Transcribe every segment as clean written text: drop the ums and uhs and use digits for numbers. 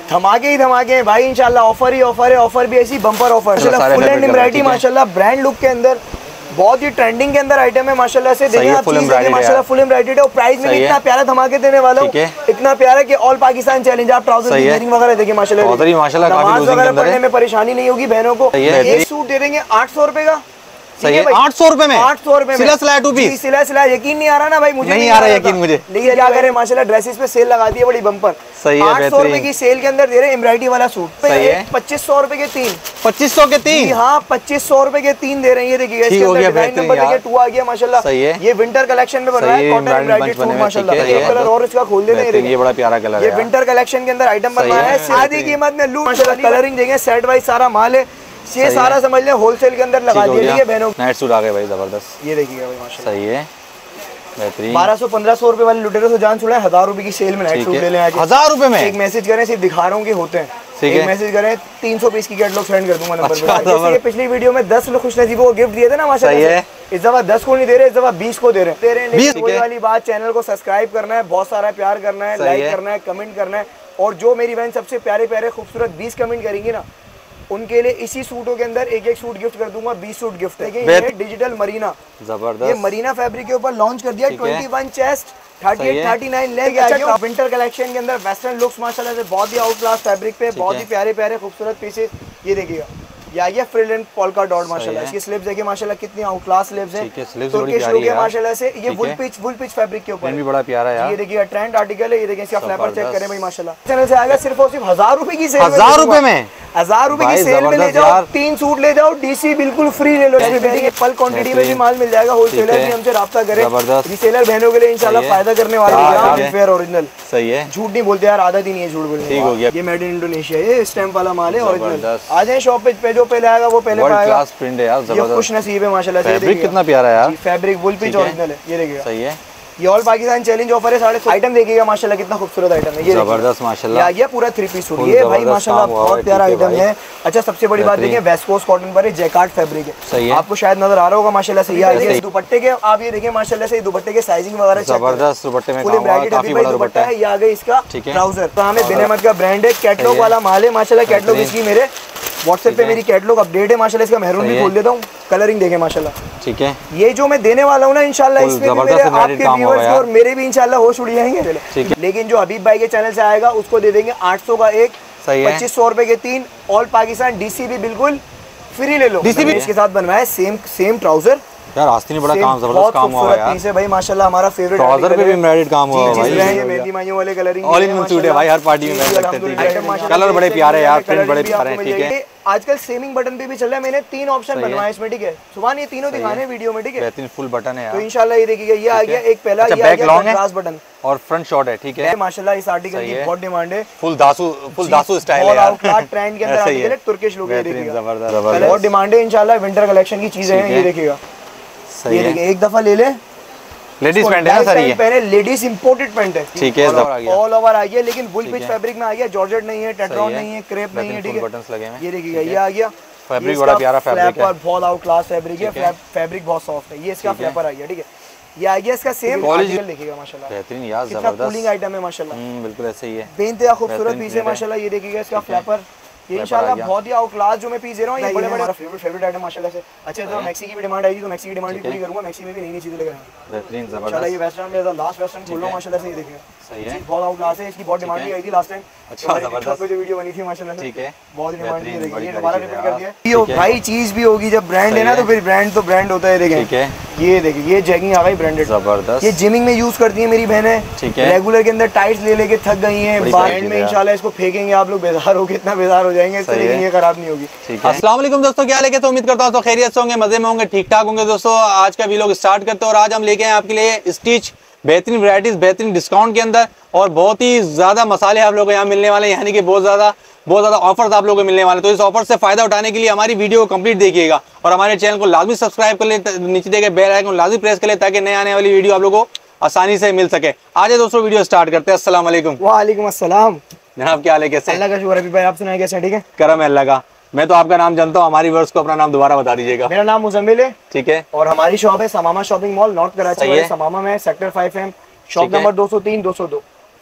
धमाके ही धमाके हैं भाई इंशाल्लाह। ऑफर ही ऑफर है, ऑफर भी ऐसी bumper offer. Full and embroidery माशाल्लाह, ब्रांड लुक के अंदर बहुत ही ट्रेंडिंग के अंदर आइटम है माशाल्लाह से। देखिए आप चीज देखिए माशाल्लाह फुल एम्ब्रॉयडरी और प्राइस में इतना प्यारा धमाके देने वाला हूं, इतना प्यारा कि ऑल पाकिस्तान चैलेंज। आप ट्राउजर डिजाइनिंग वगैरह देखिए माशाल्लाह, नमाज वगैरह पढ़ने में परेशानी नहीं होगी बहनों को। एक सूट दे देंगे 800 रुपए का। सही है 800 रुपए में, 800 रुपए में सिला सिलाया 2 पीस। सिला सिलाया यकीन नहीं आ रहा ना भाई, मुझे नहीं आ रहा यकीन मुझे। लेकिन क्या करें माशाल्लाह ड्रेसेस पे सेल लगा दी है बड़ी बम्पर। सही है 800 रुपए की सेल के अंदर दे रहे हैं एम्ब्रॉयडरी वाला सूट। 2500 रुपए के 3, 2500 के 3। हाँ 2500 रुपए के 3 दे रहे हैं। ये देखिए इसके अंदर डिजाइन नंबर देखिए 2 आ गया माशाल्लाह। सही है, ये विंटर कलेक्शन में बना है, कॉटन एम्ब्रॉयडरी सूट माशाल्लाह। ये कलर और इसका खोल देते हैं, ये बड़ा प्यारा कलर है। ये विंटर कलेक्शन के अंदर आइटम बनवाया है आधी कीमत में। लू माशाल्लाह कलरिंग देंगे, सेट वाइज सारा माल है। ये सारा समझ लें होलसेल के अंदर लगा दिया। ठीक है बहनों, नाइट सूट आ गए भाई जबरदस्त। ये देखिएगा भाई माशाल्लाह सही है बेहतरीन। 1200-1500 रुपए वाले लुटेरों से जान छुड़ाए, 1000 रुपए की सेल में नाइट सूट ले लें। 1000 रुपए में एक मैसेज करें, सिर्फ दिखा रहा हूँ कि होते हैं। एक मैसेज करें 300 पीस की कैटलॉग सेंड कर दूंगा नंबर पे। जैसे पिछली वीडियो में 10 लोग खुश नसीबों को गिफ्ट दिए थे ना माशाल्लाह, इस दफा 10 को नहीं दे रहे, इस दफा 20 को दे रहे हैं। लेकिन वही वाली बात, चैनल को सब्सक्राइब करना है, बहुत सारा प्यार करना है, लाइक करना है, कमेंट करना है। और जो मेरी बहन सबसे प्यारे प्यारे खूबसूरत 20 कमेंट करेंगी ना, उनके लिए इसी सूटों के अंदर एक एक सूट गिफ्ट कर दूंगा। 20 सूट गिफ्ट है। ये डिजिटल मरीना, जबरदस्त। ये मरीना फैब्रिक के ऊपर लॉन्च कर दिया। 21 चेस्ट, 38-39 लेग आ। विंटर कलेक्शन के अंदर वेस्टर्न लुक्स माशाल्लाह से बहुत ही आउट क्लास फैब्रिक पे बहुत ही प्यारे प्यारे खूबसूरत पीसेस। ये देखिएगा, ये आ गया फ्रिल एंड पोल्का डॉट माशाल्लाह। इसकी स्लीव्स देखिए माशाल्लाह कितनी आउट क्लास स्लीव्स हैं, तुर्किश लुक है माशाल्लाह से। ये वुल पिच फैब्रिक के ऊपर भी बड़ा प्यारा है यार। ये देखिए ट्रेंड आर्टिकल है। ये देखिए इसका फ्लैपर चेक करें भाई माशाल्लाह। चैनल से आएगा सिर्फ और सिर्फ 1000 रुपए की सेल। 1000 रुपए में, 1000 रुपए की सेल में ले जाओ, 3 सूट ले जाओ, डीसी बिल्कुल फ्री ले लो। पल क्वांटिटी में भी माल मिल जाएगा। होलसेलर भी हमसे राब्ता करें, रीसेलर बहनों के लिए इंशाल्लाह फायदा करने वाले हैं। Fair original. सही है, झूठ नहीं बोलते यार, आदत ही नहीं है झूठ बोलने। ठीक हो गया। ये मेड इन इंडोनेशिया, ये स्टैम्प वाला माल है ओरिजिनल। आ जाए शॉप पे, जो पहले आएगा वो पहले पाएगा। क्लास प्रिंट है यार, जबरदस्त। ये खुश नसीब है माशाल्लाह से। फैब्रिक कितना प्यारा है यार, फैब्रिक वुल पिच ओरिजिनल है। ये देखिए सही है। ये ऑल पाकिस्तान चैलेंज ऑफर है। साढ़े आइटम देखिएगा माशाल्लाह कितना खूबसूरत आइटम है। ये जबरदस्त माशाल्लाह। आ गया पूरा 3 पीस सूट। ये भाई माशाल्लाह बहुत प्यारा आइटम है। अच्छा सबसे बड़ी बात देखिए, वेस्ट कोस्ट कॉटन पर जैकार्ड फैब्रिक है। सही है, आपको शायद नजर आ रहा होगा माशाल्लाह से। ये दुपट्टे के आप ये देखिए माशाल्लाह से, दुपट्टे के साइजिंग वगैरह जबरदस्त। दुपट्टे में काफी बड़ा दुपट्टा है। ये आ गया इसका ट्राउजर। तो हमें बिन अहमद का ब्रांड है, कैटलॉग वाला माल है माशाल्लाह। कैटलॉग इसकी मेरे व्हाट्सएप पे मेरी कैटलॉग अपडेट है माशाल्लाह। इसका मेहरून भी खोल देता हूँ, कलरिंग देखे माशाल्लाह। ठीक है, ये जो मैं देने वाला हूँ ना इंशाल्लाह, इसमें भी मेरे आपके व्यूअर्स और मेरे भी इंशाल्लाह होश उड़ जाएंगे। लेकिन जो हबीब भाई के चैनल से आएगा उसको दे देंगे 800 का एक, 2500 रुपए के 3। ऑल पाकिस्तान डीसी भी बिल्कुल फ्री ले लो। डीसी इसके साथ बनवाया सेम ट्राउजर यार। आस्तीन बड़ा काम, जबरदस्त काम हुआ है यार। से भाई माशाल्लाह हमारा फेवरेट ट्राउजर पे भी एम्ब्रॉयडर्ड काम हुआ है भाई। ये मेहंदी माइयों वाले colouring all in one suit है भाई, हर पार्टी में पहन सकते हैं। कलर बड़े प्यारे यार, प्रिंट बड़े प्यारे हैं। ठीक है, आजकल सेमिंग बटन पे भी चल रहा है। मैंने 3 ऑप्शन बनवाए इसमें। ठीक है सुभान, ये तीनों दिखाने वीडियो में। ठीक है, बेहतरीन फुल बटन है यार। तो इंशाल्लाह ये देखिएगा, ये आ गया एक पहला, ये आ गया कंट्रास्ट बटन और फ्रंट शॉट है। ठीक है माशाल्लाह, इस आर्टिकल की बहुत डिमांड है। फुल दासू स्टाइल है यार, ट्रेंड के अंदर आर्टिकल है, तुर्किश लुक है। देखिएगा जबरदस्त, बहुत डिमांड है इंशाल्लाह। विंटर कलेक्शन की चीजें हैं। ये देखिएगा, ये देखिए एक दफा ले ले। लेडीज पैंट है ना सर, ये पहले लेडीज इंपोर्टेड पैंट है। ठीक है, ऑल ओवर आ गया, लेकिन वुल पिच फैब्रिक में आ गया। जॉर्जेट नहीं है, टेट्रॉन नहीं है, क्रेप नहीं है। ठीक है, बटन्स लगे हैं। ये देखिएगा, ये आ गया फैब्रिक, बड़ा प्यारा फैब्रिक है, बहुत आउट क्लास फैब्रिक है। फैब्रिक बहुत सॉफ्ट है। ये इसका फ्लैपर आ गया। ठीक है, ये आ गया इसका सेम आर्टिकल देखिएगा माशाल्लाह। बेहतरीन यार, जबरदस्त कूलिंग आइटम है माशाल्लाह। बिल्कुल ऐसे ही है, बेइंतहा खूबसूरत पीस है माशाल्लाह। ये देखिएगा इसका फ्लैपर, ये इंशाल्लाह बहुत ही आउट क्लास जो मैं पीस दे रहा हूँ। ये बड़े बड़े फेवरेट आइटम माशाल्लाह से। अच्छा तो मैक्सी की भी डिमांड आएगी तो मैक्सी की डिमांड भी पूरी करूंगा। मैक्सी में भी नई चीजें लेकर आऊंगा। बेहतरीन जबरदस्त। इंशाल्लाह ये वेस्टर्न में लास्ट वेस्टर्न खोल रहा हूं माशाल्लाह से। ये देखिए सही है, बहुत आउट क्लास है। इसकी बहुत डिमांड भी आई थी लास्ट टाइम। अच्छा जबरदस्त, जो वीडियो बनी थी माशाल्लाह से। ठीक है, बहुत डिमांड है। देखिए दोबारा रिपीट कर दिया। ये भाई चीज भी होगी, जब ब्रांड है ना तो फिर ब्रांड तो ब्रांड होता है। देखिए ठीक है, ये देखिए ये जैगिंग आ गई ब्रांडेड, जबरदस्त। ये जिमिंग में यूज करती है मेरी बहनें। ठीक है, रेगुलर के अंदर टाइट्स ले लेके थक गई हैं। बाद में इंशाल्लाह इसको फेंकेंगे, आप लोग बेजार होगे, इतना बेजार हो जाएंगे इससे, लेकिन ये खराब नहीं होगी। अस्सलाम वालेकुम दोस्तों, क्या लेके तो उम्मीद करता हूँ तो खैरियत से होंगे, मजे में होंगे, ठीक ठाक होंगे। दोस्तों आज का वीडियो स्टार्ट करते हैं और आज हम लेके आए आपके लिए स्टिच, बेहतरीन वैरायटीज, बेहतरीन डिस्काउंट के अंदर और बहुत ही ज्यादा मसाले आप लोगों को यहाँ मिलने वाले हैं, यानी कि बहुत ज्यादा ऑफर्स आप लोगों को मिलने वाले। तो इस ऑफर से फायदा उठाने के लिए हमारी वीडियो को कंप्लीट देखिएगा और हमारे चैनल को लाजमी सब्सक्राइब कर ले, नीचे देखे बेल आइकन लाजमी प्रेस कर ले ताकि नए आने वाली वीडियो आप लोगों को आसानी से मिल सके। आज दोस्तों वीडियो स्टार्ट करते हैं। अस्सलाम वालेकुम। वालेकुम अस्सलाम जनाब, क्या हाल है, कैसे? अल्लाह का शुक्र है भाई, आप सुनाए कैसे? ठीक है, करम है अल्लाह का। मैं तो आपका नाम जानता हूँ, हमारी व्यूअर्स को अपना नाम दोबारा बता दीजिएगा। मेरा नाम मुजम्मिल है। ठीक है, और हमारी शॉप है Samama shopping mall, north Karachi में, समामा में, सेक्टर 5 है, shop number 203 202।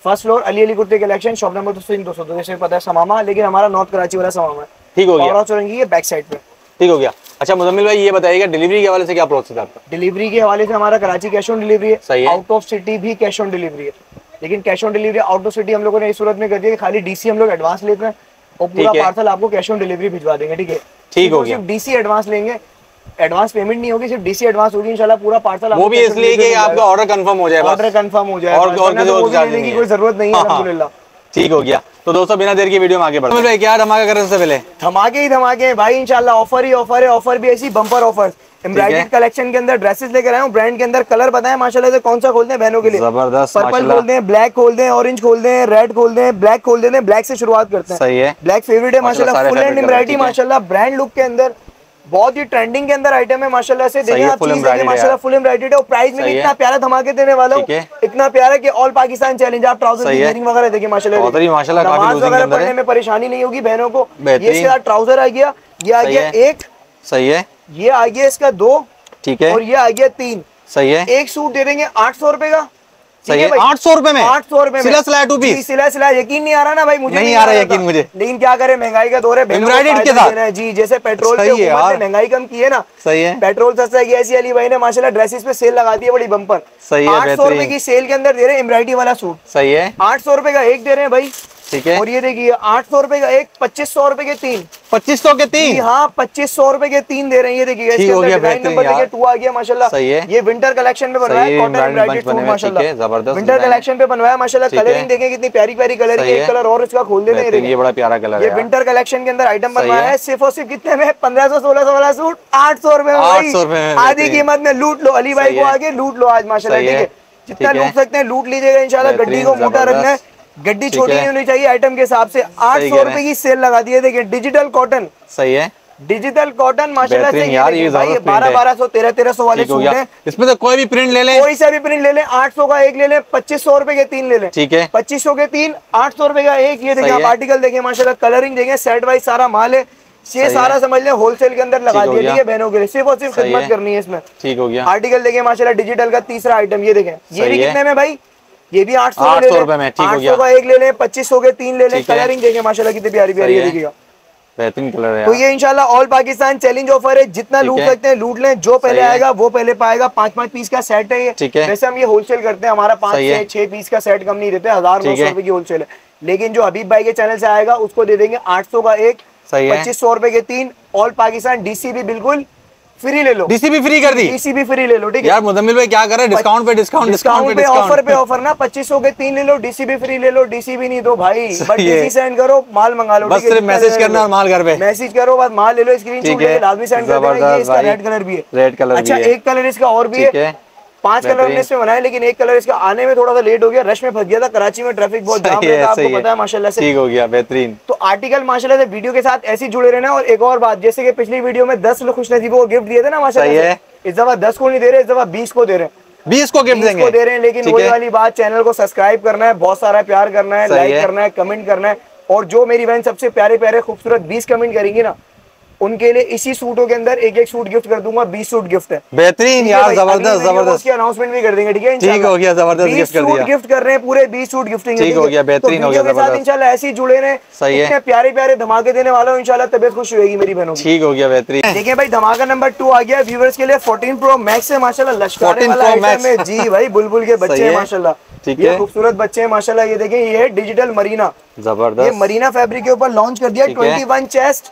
First floor Ali Ali कुर्ते कलेक्शन, शॉप नंबर 202, जैसे पता है समामा, लेकिन हमारा नॉर्थ कराची वाला समामा है। ठीक हो गया, और चौरंगी है बैक साइड पे। ठीक हो गया। अच्छा मुजम्मिल भाई ये बताइएगा डिलीवरी के हवाले से क्या प्रोसेस है आपका? डिलीवरी के हवाले से हमारा कराची कैश ऑन डिलीवरी है, सही है। आउट ऑफ सिटी भी कैश ऑन डिलीवरी है, लेकिन cash on delivery out of city हम लोगों ने इस सूरत में कर दिया कि खाली डीसी हम लोग एडवांस लेते हैं और पूरा पार्सल आपको कैश ऑन डिलीवरी भिजवा देंगे। ठीक है, ठीक हो गया। सिर्फ डीसी एडवांस लेंगे, एडवांस पेमेंट नहीं होगी, सिर्फ डीसी एडवांस होगी इंशाल्लाह। पूरा पार्सल वो भी इसलिए कि आपका ऑर्डर कंफर्म हो जाए, ऑर्डर कंफर्म हो जाए, और लेने की कोई जरूरत नहीं है अल्हम्दुलिल्लाह। ठीक हो गया। तो दोस्तों बिना देर की वीडियो में आगे बढ़ते हैं। क्या धमाका करने से पहले धमाके ही धमाके हैं भाई, इंशाल्लाह ऑफर ही ऑफर है, ऑफर भी ऐसी बम्पर ऑफर। एम्ब्रॉयडर्ड कलेक्शन के अंदर ड्रेसेस लेकर आए हूं, ब्रांड के अंदर कलर बताएं माशाल्लाह से कौन सा खोलते हैं बहनों के लिए? जबरदस्त, पर्पल खोल दें, ब्लैक खोल दें, ऑरेंज खोल दें, रेड खोल दें, ब्लैक खोल दें। ब्लैक से शुरुआत करते हैं। सही है, ब्लैक फेवरेट है माशाल्लाह, फुल एंड एम्ब्रॉयडरी माशाल्लाह, ब्रांड लुक के अंदर बहुत ही ट्रेंडिंग के अंदर आइटम है माशाल्लाह से। देखिए आप चीज देखिए माशाल्लाह फुल एम्ब्रॉयडरी है और प्राइस में भी इतना प्यारा धमाके देने वाला हूं, इतना प्यारा कि ऑल पाकिस्तान चैलेंज। आप ट्राउजर की इयरिंग वगैरह देखिए माशाल्लाह, नमाज वगैरह पढ़ने में परेशानी नहीं होगी बहनों को। ये इसके साथ ट्राउजर आ गया, ये आ गया एक, सही है, ये आ गया इसका 2, ठीक है, और ये आ गया 3, सही है। एक सूट दे देंगे 800 रुपए का, सही है, 800 रुपए में, 800 रुपए में सिला सिलाया 2 पीस। सिला सिलाया यकीन नहीं आ रहा ना भाई, मुझे नहीं आ रहा यकीन मुझे, लेकिन क्या करे महंगाई का दौर है, एम्ब्रॉयडर्ड के साथ जी। जैसे पेट्रोल पे हुकूमत ने महंगाई कम की है ना, सही है, पेट्रोल सस्ता किया, ऐसी अली भाई ने माशाल्लाह ड्रेसेस पे सेल लगा दी है बड़ी बम्पर। सही है, 800 रुपए की सेल के अंदर दे रहे हैं एम्ब्रॉयडरी वाला सूट, सही है, 800 रुपए का एक दे रहे हैं भाई, ठीक है। और ये देखिए 800 रुपए का एक, 2500 रुपए के 3, 2500 के 3, हाँ 2500 रुपए के 3 दे रहे हैं। ये देखिए इसके अंदर डिजाइन नंबर देखिए 2 आ गया माशाल्लाह, सही है। ये विंटर कलेक्शन पे बनवाया है, कॉटन एम्ब्रॉयडरी सूट माशाल्लाह, जबरदस्त विंटर कलेक्शन पे बनवाया माशाल्लाह। कलरिंग देखें कितनी प्यारी प्यारी कलरिंग है, एक कलर और इसका खोल देते हैं, ये बड़ा प्यारा कलर है। ये विंटर कलेक्शन के अंदर आइटम बनवाया है, सिर्फ और सिर्फ कितने में? 1500-1600 वाला सूट 800 रुपए में, 800 रुपए में, आधी कीमत में लूट लो। अली भाई को आगे लूट लो आज माशाल्लाह, ठीक है, जितना लूट सकते हैं लूट लीजिएगा इंशाल्लाह। गड्डी को मोटा रखना है, गड्डी छोटी नहीं होनी चाहिए आइटम के हिसाब से। 800 रुपए की सेल लगा दी है, देखिए डिजिटल कॉटन, सही है, डिजिटल कॉटन माशाल्लाह से। यार ये 1200, 1300 वाले सूट हैं, इसमें तो कोई भी प्रिंट ले लें, कोई सा भी प्रिंट ले लें, 800 का एक ले लें, 2500 रुपए के 3 ले लें, ठीक है, 2500 के 3, 800 रुपए का एक। ये देखिए आप आर्टिकल देखिए माशाल्लाह, कलरिंग देखें, सेट वाइज सारा माल है, ये सारा समझ लें होलसेल के अंदर लगा दिया, ठीक है बहनों के लिए, सिर्फ और सिर्फ खिदमत करनी है इसमें। ठीक हो गया। आर्टिकल देखिए माशाल्लाह, डिजिटल का तीसरा आइटम ये देखें, ये भी कितने में भाई? ये भी 800 रुपए में, ठीक हो गया। 800 का एक ले लें, 2500 के 3 ले लें। कलरिंग देखें माशाल्लाह कितनी प्यारी प्यारी है, देखिएगा बेहतरीन कलर है। तो ये इंशाल्लाह ऑल पाकिस्तान चैलेंज ऑफर है, जितना लूट सकते हैं लूट लें, जो पहले आएगा वो पहले पाएगा। 5-5 पीस का सेट है ये, वैसे हम ये होलसेल करते हैं, हमारा 5 से 6 पीस का सेट कम नहीं देते, 1000-900 रुपए की होलसेल है। लेकिन जो हबीब भाई के चैनल से आएगा उसको दे देंगे 800 का एक, 2500 रुपए के 3, ऑल पाकिस्तान डीसी भी बिल्कुल फ्री ले लो, डीसी भी फ्री कर दी, डीसी भी फ्री ले लो, ठीक है यार। मुजम्मिल भाई क्या कर रहे हैं, डिस्काउंट पे डिस्काउंट, डिस्काउंट पे ऑफर पे ऑफर ना, 2500 के 3 ले लो, डीसी भी फ्री ले लो। डीसी भी नहीं दो भाई, बस डीसी सेंड करो, माल मंगा लो, बस सिर्फ मैसेज करना और माल घर पे, मैसेज करो बस, माल ले लो, स्क्रीनशॉट लेके लाजमी सेंड कर देना। ये इसका रेड कलर भी है, रेड कलर। अच्छा एक कलर इसका और भी है, 5 कलर ने इसमें बनाए, लेकिन एक कलर इसका आने में थोड़ा सा लेट हो गया, रश में फंस गया था, कराची में ट्रैफिक बहुत जाम रहता है, आपको पता है माशाल्लाह से। ठीक हो गया, बेहतरीन। तो आर्टिकल माशाल्लाह से वीडियो के साथ ऐसे जुड़े रहना। और एक और बात, जैसे कि पिछली वीडियो में 10 लोग खुशनसीबों को गिफ्ट दिए थे ना माशाल्लाह से, इस दफा 10 को नहीं दे रहे, इस दफा 20 को दे रहे हैं, 20 को गिफ्ट देंगे, दे रहे हैं। लेकिन वही वाली बात, चैनल को सब्सक्राइब करना है, बहुत सारा प्यार करना है, लाइक करना है, कमेंट करना है, और जो मेरी बहन सबसे प्यारे प्यारे खूबसूरत 20 कमेंट करेंगी ना, उनके लिए इसी सूटों के अंदर एक एक सूट गिफ्ट कर दूंगा। 20 सूट गिफ्ट है, बेहतरीन यार, जबरदस्त जबरदस्त। उसकी अनाउंसमेंट भी कर देंगे, ठीक है, ठीक हो गया, जबरदस्त गिफ्ट कर दिया, गिफ्ट कर रहे हैं पूरे 20 सूट गिफ्टिंग, ठीक हो गया, बेहतरीन हो गया, जबरदस्त। इंशाल्लाह ऐसे ही जुड़े रहे, सही है, इतने प्यारे प्यारे धमाके देने वाला हूं, इंशाल्लाह तबीयत खुश होगी मेरी बहनों की। ठीक हो गया, बेहतरीन। देखिए भाई धमाका नंबर 2 आ गया व्यूअर्स के लिए, 14 प्रो मैक्स है माशाल्लाह, लश्कर वाला आइटम है जी भाई, बुलबुल के बच्चे हैं माशाल्लाह, ठीक है, खूबसूरत बच्चे हैं माशाल्लाह। ये देखिए ये है डिजिटल मरीना, जबरदस्त, ये मरीना फैब्रिक के ऊपर लॉन्च कर दिया, 21 चेस्ट,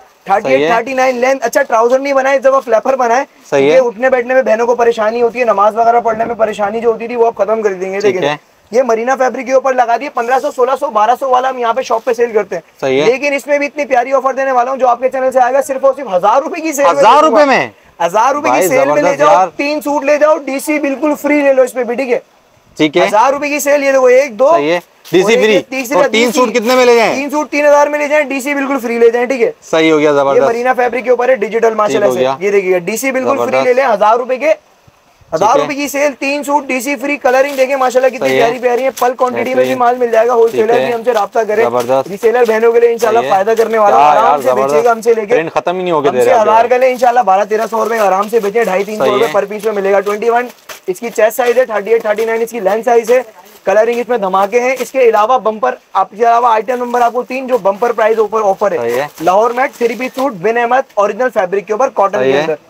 38-39 लेंथ। अच्छा ट्राउजर नहीं बनाए, जब फ्लैपर बनाए, ये उठने बैठने में बहनों को परेशानी होती है, नमाज वगैरह पढ़ने में परेशानी जो होती थी वो आप खत्म कर देंगे। देखिए ये मरीना फैब्रिक के ऊपर लगा दिए, 1500, 1600, 1200 वाला हम यहाँ पे शॉप पे सेल करते हैं, लेकिन इसमें भी इतनी प्यारी ऑफर देने वाला हूँ जो आपके चैनल से आएगा, सिर्फ और सिर्फ 1000 रुपए की सेल, 1000 रुपए में, 1000 रुपए की सेल में ले जाओ, 3 सूट ले जाओ, डीसी बिल्कुल फ्री ले लो इसमें भी, ठीक है, ठीक है, 1000 रुपए की सेल। ये देखो 1 2 डीसी फ्री, और 3 सूट कितने में ले जाएं? 3 सूट 3000 में ले जाएं, डीसी बिल्कुल फ्री ले जाएं, ठीक है, सही हो गया, जबरदस्त। ये मरीना फैब्रिक के ऊपर है, डिजिटल माशाल्लाह से, ये देखिए डीसी बिल्कुल फ्री ले लें, 1000 रुपए के, 1000 रुपए की sale, 3 suit DC free. Colouring देखें माशाल्लाह कितनी प्यारी प्यारी है, पल क्वांटिटी में भी माल मिल जाएगा, होलसेलर भी हमसे राब्ता करें, रीसेलर बहनों के लिए इंशाल्लाह फायदा करने वाला, आराम से बेचेगा हमसे लेके, खत्म ही नहीं होगा, 1000 का ले इंशाल्लाह 1200-1300 रुपए आराम से बेचे, 250-300 रुपए पर पीस में मिलेगा। 21 इसकी चेस्ट साइज है, 38-39 इसकी लेंथ साइज है, कलरिंग इसमें धमाके हैं। इसके अलावा बम्पर आपके अलावा आइटम नंबर आपको 3 जो बम्पर प्राइस ऑफर है। लाहौर मैट 3 पीस सूट बिन अहमद ओरिजिनल फैब्रिक के ऊपर कॉटन के अंदर।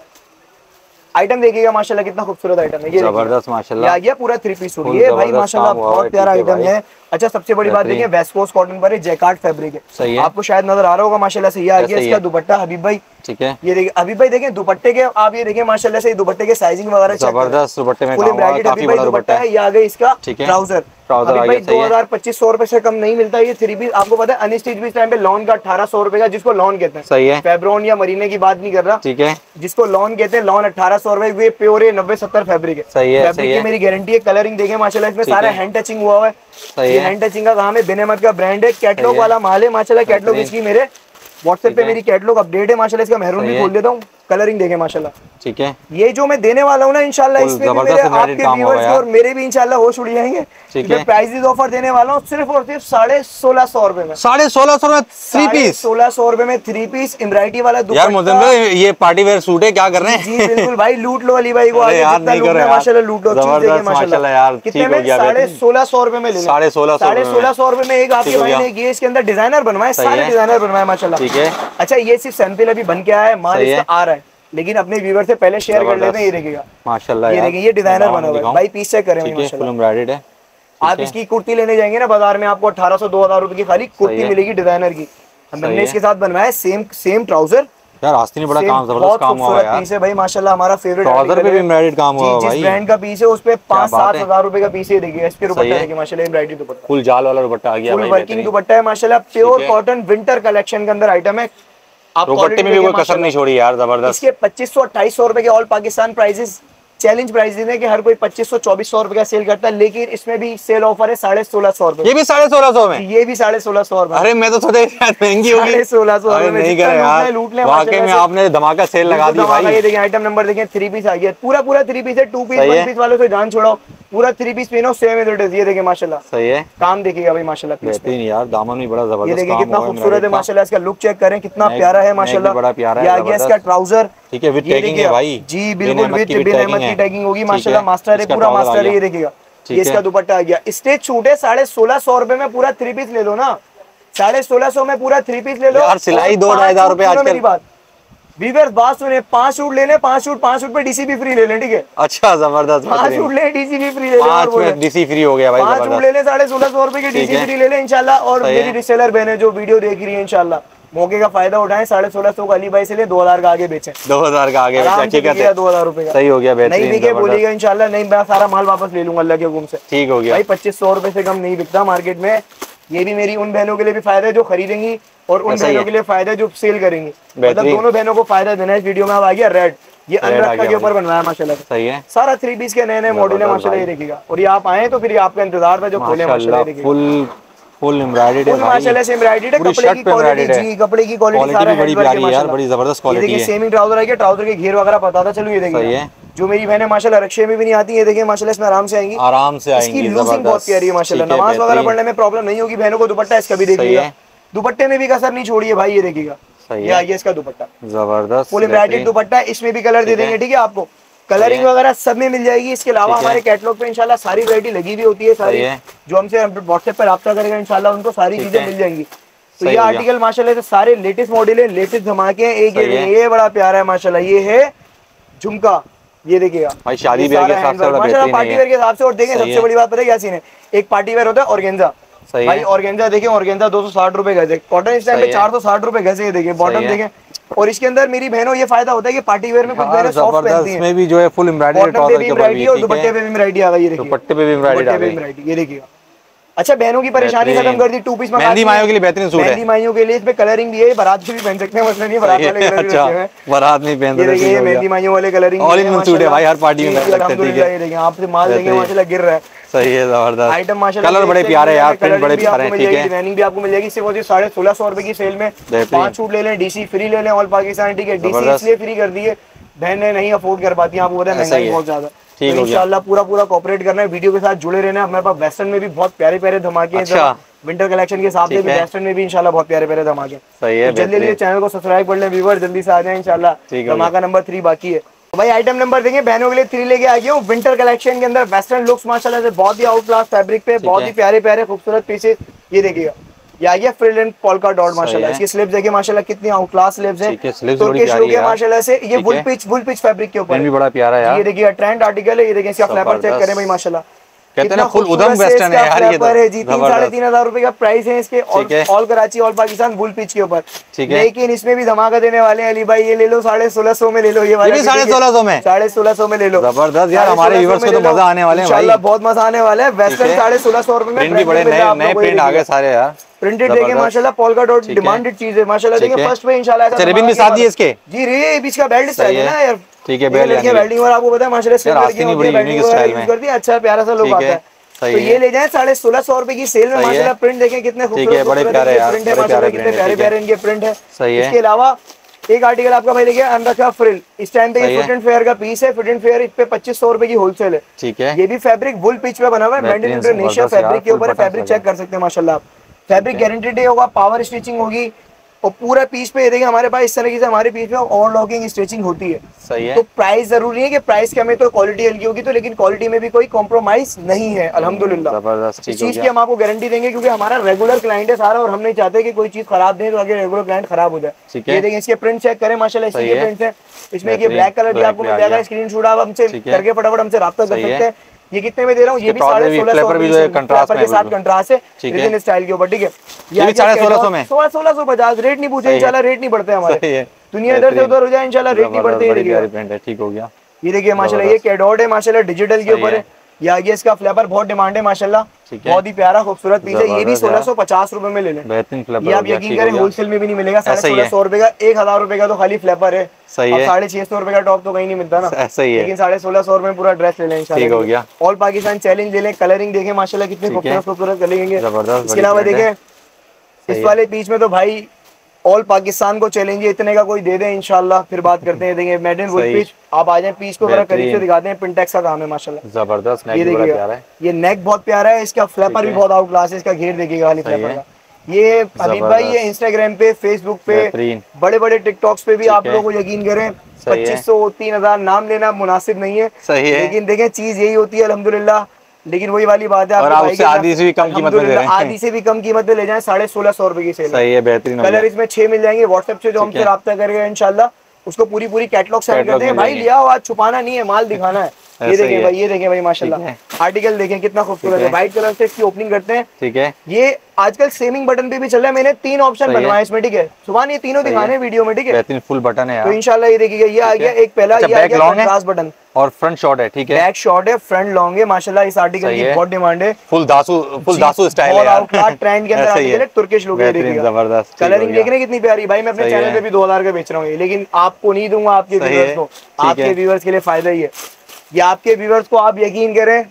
आइटम देखिएगा माशाल्लाह कितना खूबसूरत आइटम है, ये जबरदस्त माशाल्लाह। ये पूरा 3 पीस सूट, ये भाई माशाल्लाह बहुत प्यारा आइटम है। अच्छा सबसे बड़ी बात देखिए वेस्कोस कॉटन पर है, जैकार्ड फैब्रिक है, सही है। आपको शायद नजर आ रहा होगा माशाल्लाह से। ये आ गया इसका दुपट्टा हबीब भाई, ठीक है। ये देखिए हबीब भाई देखें दुपट्टे के, आप ये देखिए माशाल्लाह से दुपट्टे के साइजिंग वगैरह जबरदस्त दुपट्टे में फुल एम्ब्रॉयडर्ड काफी बड़ा दुपट्टा है। ये आ गया इसका ट्राउजर, ट्राउजर आ गया, 2000-2500 रुपए से कम नहीं मिलता ये 3 पीस। आपको पता है अनस्टिच भी इस टाइम पे लॉन का 1800 रुपए का, जिसको लॉन कहते हैं, सही है। फैब्रॉन या मरीने की बात नहीं कर रहा, ठीक है, जिसको लॉन कहते हैं, लॉन 1800 रुपए, ये प्योर 90-70 फैब्रिक है, सही है, फैब्रिक की मेरी गारंटी है। कलरिंग देखें माशाल्लाह, इसमें सारा हैंड टचिंग हुआ है, ये हैंड टचिंग का काम है, बिन अहमद का ब्रांड है, कैटलॉग वाला माल है माशाल्लाह। कैटलॉग इसकी मेरे व्हाट्सएप पे मेरी कैटलॉग अपडेट है माशाल्लाह, इसका मेहरून भी खोल देता हूँ। कलरिंग देखें माशाल्लाह, ठीक है। ये जो मैं देने वाला हूँ ना इंशाल्लाह, इसमें भी मेरे आपके व्यूअर्स और मेरे भी इंशाल्लाह होश उड़ जाएंगे। मैं प्राइसेस ऑफर देने वाला हूँ सिर्फ और सिर्फ 1650 रुपए में, 1650 में 3 पीस, 1600 रुपए में 3 पीस एम्ब्रॉयडरी वाला दुपट्टा। यार मुज़म्मिल भाई ये पार्टी वेयर सूट है, क्या कर रहे हैं? जी बिल्कुल भाई, लूट लो अली भाई को, आगे जितना लूट लो माशाल्लाह लूट लो। माशाल्लाह यार, कितने में? 1650 रुपए में ले, 1650 रुपए में एक आपके भाई ने ये इसके अंदर डिजाइनर बनवाए, सारे डिजाइनर बनवाए माशाल्लाह, ठीक है। अच्छा ये सिर्फ सैंपल अभी बन के आया है, माल इसका आ रहा है, लेकिन अपने व्यूअर से पहले शेयर कर लेते हैं। ये देखिएगा माशाल्लाह, ये देखिए ये डिजाइनर बना हुआ है भाई, पीस चेक करें माशाल्लाह। आप इसकी कुर्ती लेने जाएंगे ना बाजार में, आपको 1800-2000 रुपए की खाली कुर्ती मिलेगी डिजाइनर की। हमने इसके साथ बनवाया सेम ट्राउजर। यार आस्तीन बड़ा काम, जबरदस्त काम हुआ है यार, पीस है भाई माशाल्लाह, हमारा फेवरेट ट्राउजर पे भी एम्ब्रॉयडर्ड काम हुआ है भाई, जिस ब्रांड का पीस है उस पे 5-7 हजार रुपए का पीस है। देखिए इसके दुपट्टा देखिए माशाल्लाह, एम्ब्रॉयडरी दुपट्टा, फुल जाल वाला दुपट्टा आ गया भाई, वर्किंग दुपट्टा है माशाल्लाह, प्योर कॉटन विंटर कलेक्शन के अंदर आइटम है। आप दुपट्टे में भी कोई कसर नहीं छोड़ी यार, जबरदस्त। इसके 2500-2800 रुपए के all Pakistan prices, challenge prices है कि हर कोई 2500-2400 रुपए का सेल करता है, लेकिन इसमें भी सेल ऑफर है 1650 रुपए। ये भी 1650 में, ये भी 1650 रुपए। अरे मैं तो सोचा महंगी होगी, 1650 में नहीं करे यार, लूट ले वाकई में आपने धमाका सेल लगा दी भाई। ये देखिए आइटम नंबर देखिए, 3 पीस आ गया, पूरा 3 पीस है, 2 पीस 1 पीस वालों से जान छोड़ाओ, पूरा 3 पीस पहनो सेम है ड्रेस। ये देखिए माशाल्लाह, सही है, काम देखिएगा भाई माशाल्लाह, बेहतरीन यार, दामन भी बड़ा जबरदस्त, ये देखिए कितना खूबसूरत है माशाल्लाह, इसका लुक चेक करें कितना प्यारा है माशाल्लाह, बड़ा प्यारा है। ये आ गया इसका ट्राउजर, ठीक है, विद टैगिंग है भाई, जी बिल्कुल विद बिन अहमद की टैगिंग होगी माशाल्लाह, मास्टर है, पूरा मास्टर है। ये देखिएगा ये इसका दुपट्टा आ गया, स्टेज शूट है, 1650 रुपए में पूरा 3 पीस ले लो ना, 1650 में पूरा 3 पीस ले लो यार, सिलाई 2-2,500 रुपए आजकल। मेरी बात वीवर्स बात सुने, 5 सूट ले लें, 5 सूट पे डीसी भी फ्री ले लें, ठीक है। अच्छा जबरदस्त, 5 सूट ले डीसी भी फ्री ले लें, 5 में डीसी फ्री हो गया भाई, 5 सूट ले लें 1650 रुपए की डीसी फ्री ले लें इंशाल्लाह। और मेरी रिसेलर बहनें जो वीडियो देख रही है इंशाल्लाह मौके का फायदा उठाएं, 1650 का अली भाई से ले 2000 का आगे बेचें, 2000 का आगे बेचें, ठीक है, 2000 रुपए का सही हो गया, नहीं बिके बोलिएगा इंशाल्लाह, नहीं मैं सारा माल वापस ले लूंगा अल्लाह के हुक्म से, ठीक हो गया भाई। 2500 रुपए से कम नहीं बिकता मार्केट में। ये भी मेरी उन बहनों के लिए भी फायदा है जो खरीदेंगी, और उन बहनों के लिए फायदा है जो सेल करेंगी, मतलब दोनों बहनों को फायदा देना है। इस वीडियो में अब आ गया रेड, ये अनरखा के ऊपर बनवाया माशाल्लाह, सही है, सारा 3 पीस के नए मॉडल है माशाल्लाह, ये देखिएगा। और ये आप आए तो फिर आपका इंतजार था जो खोले माशाल्लाह, फुल एम्ब्रॉयडर्ड है माशाल्लाह से, एम्ब्रॉयडर्ड है, कपड़े की क्वालिटी, जी कपड़े की क्वालिटी सारा बड़ी प्यारी है यार, बड़ी जबरदस्त क्वालिटी है। देखिए सेम ही ट्राउजर है, ट्राउजर के घेर वगैरह पता था, चलो ये देखिए जो मेरी बहनें माशाल्लाह रक्षे में भी नहीं आती है, देखिए माशाल्लाह इसमें आराम से आएंगी, आराम से आएंगी, इसकी लूजिंग बहुत प्यारी है माशाल्लाह, नमाज वगैरह पढ़ने में प्रॉब्लम नहीं होगी बहनों को। दुपट्टा इसका भी देखिएगा, दुपट्टे में भी कसर नहीं छोड़ी है भाई, ये देखिएगा, ये आइए इसका दुपट्टा जबरदस्त फुल एम्ब्रॉयडर्ड दुपट्टा, इसमें भी कलर दे देंगे, ठीक है, आपको कलरिंग वगैरह सब में मिल जाएगी। इसके अलावा हमारे कैटलॉग पे इंशाल्लाह सारी वैरायटी लगी भी होती है, सारी जो हमसे व्हाट्सएप पर राब्ता करेगा इंशाल्लाह उनको सारी चीजें मिल जाएंगी। तो ये आर्टिकल माशाल्लाह से सारे लेटेस्ट मॉडल है, लेटेस्ट धमाके हैं। एक ये बड़ा प्यारा है माशाल्लाह, ये है झुमका, ये देखिएगा भाई शादी वेयर के हिसाब से माशाल्लाह, पार्टी वेयर के हिसाब से। और देखें सबसे बड़ी बात पता है क्या सीन है, एक पार्टी वेयर होता है ऑर्गेन्जा भाई, ऑर्गेन्जा देखें, ऑर्गेन्जा 260 रुपए गज है, कॉटन इस टाइम पे 460 रुपए गज है, ये देखिए बॉटम देखें। और इसके अंदर मेरी बहनों ये फायदा होता है कि पार्टी वेयर में कुछ बहनें सॉफ्ट पहनती हैं, इसमें भी जो है फुल एम्ब्रॉयडरी ट्राउजर के ऊपर भी, और दुपट्टे पे भी एम्ब्रॉयडरी आ गई, ये देखिए दुपट्टे पे भी एम्ब्रॉयडरी आ गई, ये देखिए। अच्छा बहनों की परेशानी खत्म कर दी, 2 पीस में मेहंदी माइयों के लिए बेहतरीन सूट है, मेहंदी माइयों के लिए इसमें कलरिंग भी है, बारात भी पहन सकते हैं, मसला नहीं है, बारात वाले कलर भी हैं, बारात में पहन सकते हैं, ये मेहंदी माइयों वाले colouring all in one suit है भाई, हर पार्टी में पहन सकते हैं, ठीक है। ये देखिए आपसे माल देंगे माशाल्लाह गिर रहा है, सही है, जबरदस्त आइटम माशाल्लाह, कलर बड़े प्यारे यार, प्रिंट बड़े प्यारे हैं, ठीक है। डिजाइनिंग भी आपको मिल जाएगी, सिर्फ 1650 रुपए की सेल में 5 सूट ले लें, डीसी फ्री ले लें ऑल पाकिस्तान, ठीक है। डीसी इसलिए फ्री कर दी है, बहनें नहीं अफोर्ड कर पाती हैं, आपको पता है महंगाई बहुत ज्यादा, तो इंशाल्लाह पूरा कोऑपरेट करना है, वीडियो के साथ जुड़े रहना है। हमारे पास वेस्टर्न में भी बहुत प्यारे प्यारे धमाके हैं, विंटर कलेक्शन के हिसाब से भी वेस्टर्न में भी इंशाल्लाह बहुत प्यारे प्यारे धमाके, सही है। जल्दी चैनल को सब्सक्राइब कर लें व्यूअर, जल्दी से आ जाए इंशाल्लाह, धमाका नंबर 3 बाकी है। भाई आइटम नंबर देंगे बहनों के लिए 3 लेके आ गया हूँ विंटर कलेक्शन के अंदर। वेस्टर्न लुक्स माशाल्लाह से बहुत ही आउट क्लास फैब्रिक पे, बहुत ही प्यारे प्यारे खूबसूरत पीसेस। ये देखिएगा, ये आ गया फ्रिल एंड पोल्का डॉट माशाल्लाह। इसकी स्लीव्स देखिए माशाल्लाह कितनी आउट क्लास स्लीव्स है, तुर्किश लुक है माशाल्लाह से। ये वुल पिच फैब्रिक के ऊपर बड़ा प्यारा है। ये देखिए ट्रेंड आर्टिकल है। ये देखिए इसका फ्लैपर चेक करें भाई माशाल्लाह, कहते हैं ना फुल उधम वेस्टर्न है यार। ये तो है जी 3,500 रुपए का प्राइस है इसके। All Karachi all Pakistan wool पिच के ऊपर। लेकिन इसमें भी धमाका देने वाले हैं अली भाई। ये ले लो 1650 में ले लो, ये वाला 1650 में, 1650 में ले लो। जबरदस्त यार, हमारे व्यूअर्स को तो मजा आने वाले हैं भाई, इंशाल्लाह बहुत मजा आने वाला है। वेस्टर्न 1650 रुपए में प्रिंट भी बड़े नए प्रिंट आ गए सारे यार। प्रिंटेड देखिए माशाल्लाह, पोल्का डॉट डिमांडेड चीज है माशाल्लाह। देखिए फर्स्ट पे इंशाल्लाह ऐसा रिबन भी साथ ही इसके जी। रे बीच का बेल्ट स्टाइल है ना यार। ठीक है, बेल्ट और आपको पता है माशाल्लाह अच्छा प्यारा सा लुक आता है। तो ये ले जाए 1650 रुपए की सेल में माशाल्लाह। प्रिंट देखें कितने खूबसूरत प्रिंट है माशाल्लाह, कितने प्यारे प्यारे इनके प्रिंट है। इसके अलावा एक आर्टिकल आपका भाई देखिए अनरखा फ्रिल। इस टाइम पे ये फिट एंड फेयर का पीस है। फिट एंड फेयर इस पे 2500 रुपए की होलसेल है। ठीक है, ये भी फैब्रिक वुल पिच पे बना हुआ है। मेड इन इंडोनेशिया फैब्रिक के ऊपर है। फैब्रिक चेक कर सकते हैं माशाल्लाह आप। फैब्रिक गारंटेड होगा, पावर स्टिचिंग होगी और पूरा पीस पे देखिए हमारे पास इस तरीके से हमारे पीस पे ओवरलॉकिंग स्टिचिंग होती है। सही है। तो प्राइस जरूरी है कि प्राइस कम है तो क्वालिटी हल्की होगी, तो लेकिन क्वालिटी में भी कोई कॉम्प्रोमाइज नहीं है अल्हम्दुलिल्लाह। जबरदस्त इस चीज की हम आपको गारंटी देंगे क्योंकि हमारा रेगुलर क्लाइंट है सारा और हम नहीं चाहते कि कोई चीज खराब दें तो आगे रेगुलर क्लाइंट खराब हो जाए। ये देखिए इसके प्रिंट चेक करें माशाल्लाह, इसके प्रिंट है। इसमें ये ब्लैक कलर भी आपको मिल जाएगा। स्क्रीनशॉट आप हमसे करके फटाफट हमसे राब्ता कर सकते हैं। ये कितने में दे रहा हूँ? ये भी 1650 के साथ कंट्रास्ट है रिजन स्टाइल के ऊपर। ठीक है, ये 1650 में 1650 रेट नहीं पूछे इंशाल्लाह। रेट नहीं बढ़ते हमारे, दुनिया इधर से उधर हो जाए इंशाल्लाह रेट नहीं बढ़ते। ठीक हो गया। ये देखिए माशाल्लाह, ये कैडॉट है माशाल्लाह, डिजिटल के ऊपर है। ये आगे इसका फ्लेवर बहुत डिमांड है माशाल्लाह, बहुत ही प्यारा खूबसूरत पीस है। ये भी 1650 रुपए में ले लें। बेहतरीन फ्लेवर, ये आप यकीन करें होलसेल में भी नहीं मिलेगा। 1650 रुपए का 1000 रुपए का तो खाली फ्लेवर है। सही है। 650 रुपए का टॉप तो कहीं नहीं मिलता ना। सही है, लेकिन 1650 रुपए में पूरा ड्रेस ले लें इंशाल्लाह। ठीक हो गया। ऑल पाकिस्तान चैलेंज ले लें। कलरिंग देखें माशाल्लाह कितनी खूबसूरत कलरिंग है। इसके अलावा देखें इस वाले पीस में तो भाई ऑल पाकिस्तान को चैलेंज है, इतने का कोई दे दे इंशाल्लाह, फिर बात करते हैं। देखेंगे मेड इन वुल पीस। आप आ जाए पीस को जरा करीब से दिखाते हैं। पिंटेक्स का काम है माशाल्लाह, जबरदस्त। ये देखिएगा, ये नेक बहुत प्यारा है। इसका फ्लैपर भी बहुत आउट क्लास है। इसका घेर देखिएगा खाली फ्लैपर का। ये हबीब भाई ये इंस्टाग्राम पे, फेसबुक पे, बड़े बड़े टिकटॉक्स पे भी आप लोगों को यकीन करें 2500 3000 नाम लेना मुनासिब नहीं है। लेकिन देखें चीज यही होती है अल्हम्दुलिल्लाह। लेकिन वही वाली बात है, आधी से भी कम कीमत में आधी से भी कम कीमत में ले जाएं। 1650 रुपए की सेल। सही है, बेहतरीन। कलर इसमें 6 मिल जाएंगे। व्हाट्सएप से जो हमसे राब्ता करेंगे इंशाल्लाह उसको पूरी कैटलॉग सेंड करते हैं। भाई लिया हो आज, छुपाना नहीं है, माल दिखाना है। ये देखें भाई, ये देखें भाई माशाल्लाह आर्टिकल देखें कितना खूबसूरत है। व्हाइट कलर से इसकी ओपनिंग करते हैं। ठीक है, ये आजकल सेमिंग बटन पे भी चल रहा है। मैंने 3 ऑप्शन बनवाए इसमें। ठीक है, सुभान ये तीनों दिखाने वीडियो में। ठीक है, बेहतरीन फुल बटन है यार। तो इंशाल्लाह ये देखिएगा, ये आ गया एक पहला, ये आ गया कंट्रास्ट बटन और फ्रंट शॉट है। ठीक है, बैक शॉट है, फ्रंट लॉन्ग है माशाल्लाह। इस आर्टिकल की बहुत डिमांड है। फुल दासू स्टाइल है यार। ट्रेंड के अंदर आर्टिकल है, तुर्किश लुक है। देखिएगा जबरदस्त। कलरिंग देख रहे हैं कितनी प्यारी। भाई मैं अपने चैनल पे भी 2000 का बेच रहा हूँ, लेकिन आपको नहीं दूंगा, आपके व्यूअर्स को। आपके व्यूअर्स के लिए फायदा ही है ये। आपके व्यूअर्स को आप यकीन करें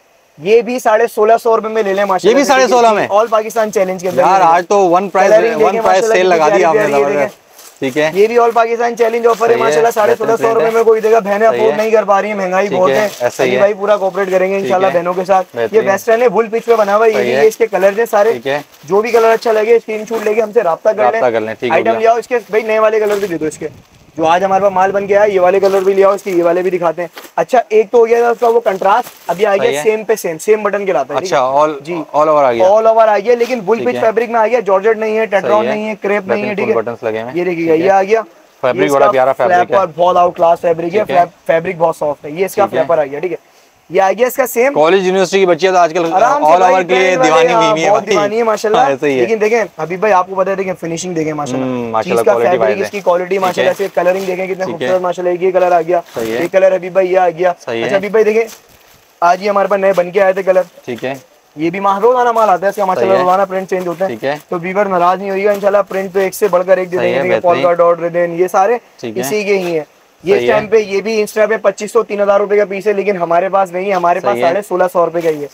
ये भी 1650 रुपए में ले लें माशाल्लाह। ये भी 1650 में ऑल पाकिस्तान चैलेंज के अंदर यार। आज तो वन प्राइस सेल लगा दी आपने। ठीक है, ये भी ऑल पाकिस्तान चैलेंज ऑफर है माशाल्लाह। 1650 रुपए में कोई देगा। बहनें अफोर्ड नहीं कर पा रही है, महंगाई बहुत है। ऐसे भाई पूरा कोऑपरेट करेंगे इंशाल्लाह बहनों के साथ। ये वेस्टर्न है, वुल पिच पे बना हुआ है। ये इसके कलर है सारे। जो भी कलर अच्छा लगे स्क्रीनशॉट लेके हमसे राब्ता कर लें। आइटम ले आओ इसके भाई, नए वाले कलर भी दे दो इसके। जो आज हमारे पास माल बन गया है, ये वाले कलर भी ले आओ इसके, ये वाले भी दिखाते हैं। अच्छा एक तो हो गया उसका वो कंट्रास्ट, अभी आ गया सेम पे सेम बटन के लाता है। अच्छा, ऑल ओवर आ गया, ऑल ओवर आ गया, लेकिन वुल पिच फैब्रिक में आ गया। जॉर्जेट नहीं है, टेट्रॉन नहीं है, क्रेप नहीं है। ठीक है, ये देखिएगा, ये आ गया फैब्रिक, बड़ा प्यारा फैब्रिक है, बहुत आउट क्लास फैब्रिक है। फैब्रिक बहुत सॉफ्ट है। ये इसका फ्लैपर आ गया। ठीक है, ये आ गया इसका सेम। कॉलेज यूनिवर्सिटी की बच्चियां तो आजकल ऑल ओवर के लिए दीवानी हुई है, बहुत दीवानी है माशाल्लाह। लेकिन देखें हबीब भाई आपको पता है, देखें फिनिशिंग देखें माशाल्लाह, चीज का फैब्रिक, इसकी क्वालिटी माशाल्लाह से, कलरिंग देखें कितना खूबसूरत माशाल्लाह। ये कलर आ गया, ये कलर हबीब भाई ये आ गया। अच्छा हबीब भाई देखें आज ये हमारे पास नए बन के आए थे कलर। ठीक है, ये भी रोजाना माल आता है इसका माशाल्लाह, रोजाना प्रिंट चेंज होते हैं। तो व्यूअर नाराज नहीं होइएगा इंशाल्लाह, प्रिंट तो एक से बढ़कर एक दे देंगे। पोल्का डॉट रिबन ये सारे इसी के ही है। ये इस टाइम पे ये भी इंस्टा पे 2500-3000 रुपए का पीस है, लेकिन हमारे पास नहीं है। हमारे पास 1650 रुपए का ही है।